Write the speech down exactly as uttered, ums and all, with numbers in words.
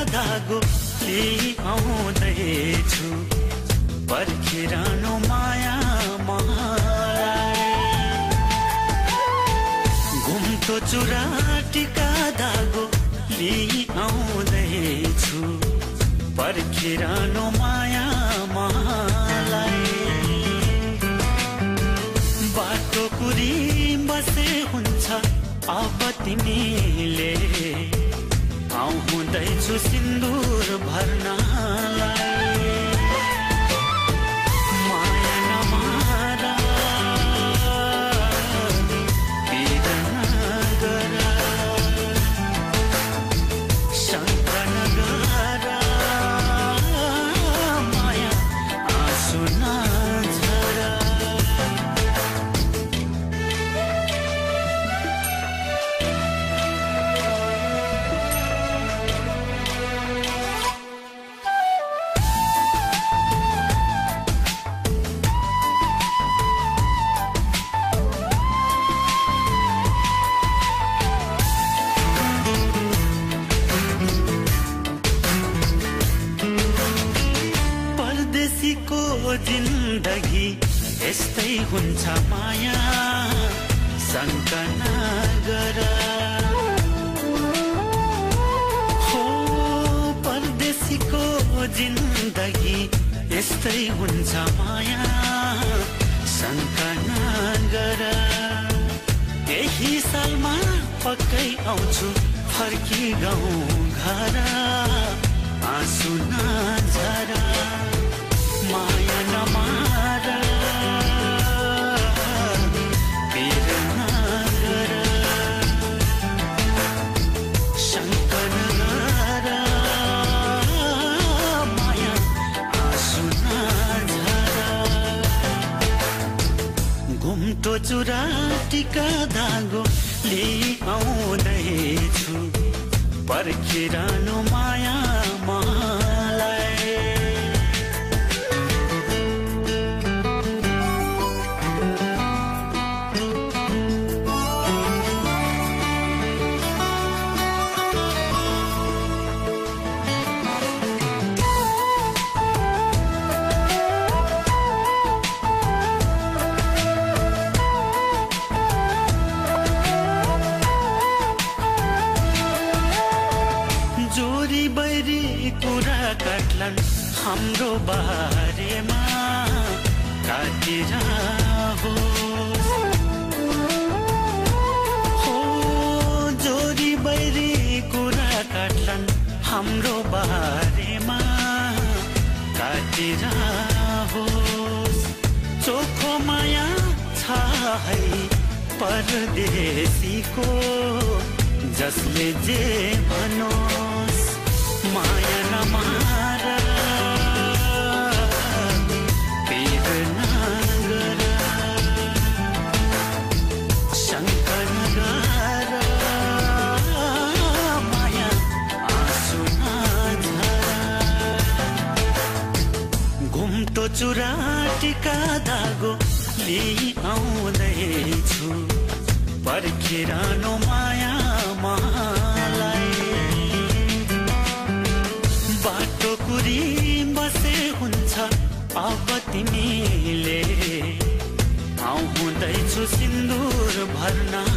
धागो लिई आउँदैछु पर्खिरहनु माया मलाई घुम्तो चुराटीका धागो लिई आउँदैछु पर्खिरहनु माया मलाई बाटो कुरी बसे हुन्छ अब तिमीले आउँदैछु सिन्दुर भर्नलाई माया नमार पीड नगर शङ्का नगर माया आँसु नझर परदेशीको जिन्दगी यस्तै हुन्छ माया शङ्का नगर हो परदेशीको जिन्दगी यस्तै हुन्छ माया शङ्का नगर यही सालमा पक्कै आउँछु फर्की गाउँ घर आँसु नझर माया नमार पीड नगर शङ्का नगर माया आँसु नझर घुम्टो चुराटीका धागो लिई आउँदैछु पर्खिरहनु माया मलाई जोरी बैरी कुरा काट्लान् हाम्रो बारेमा काटिरहोस् हो जोरी बैरी कुरा काट्लान् हाम्रो बारेमा काटिरहोस् चोखो माया छ है परदेशीको जसले जे भनोस् माया नमार पीड नगर शङ्का नगर माया आँसु नझर घुम्टो चुराटीका धागो लिई आउँदैछु पर्खिरहनु माया मलाई बाटो कुरी बसे हुन्छ अब तिमीले आउँदैछु सिन्दुर भर्न